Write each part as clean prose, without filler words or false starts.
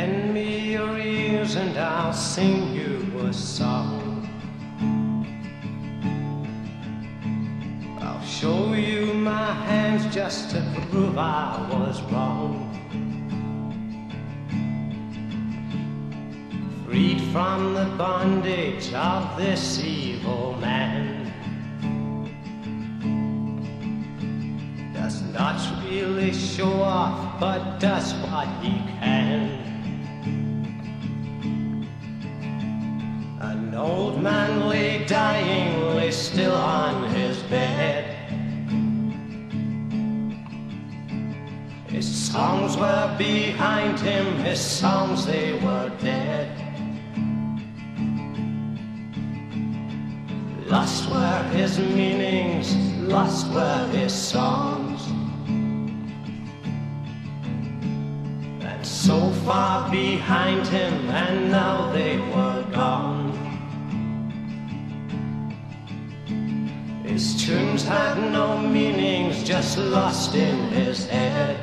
Lend me your ears and I'll sing you a song. I'll show you my hands just to prove I was wrong. Freed from the bondage of this evil man, does not really show off, but does what he can. An old man lay dying, lay still on his bed. His songs were behind him, his songs they were dead. Lost were his meanings, lost were his songs. And so far behind him, and now they were gone. His tunes had no meanings, just lost in his head.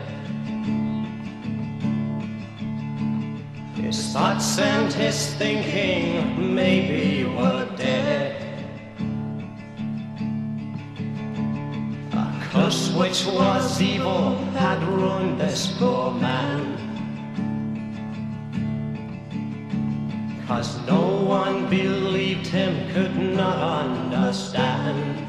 His thoughts and his thinking maybe were dead. A curse which was evil had ruined this poor man. 'Cause no one believed him, could not understand.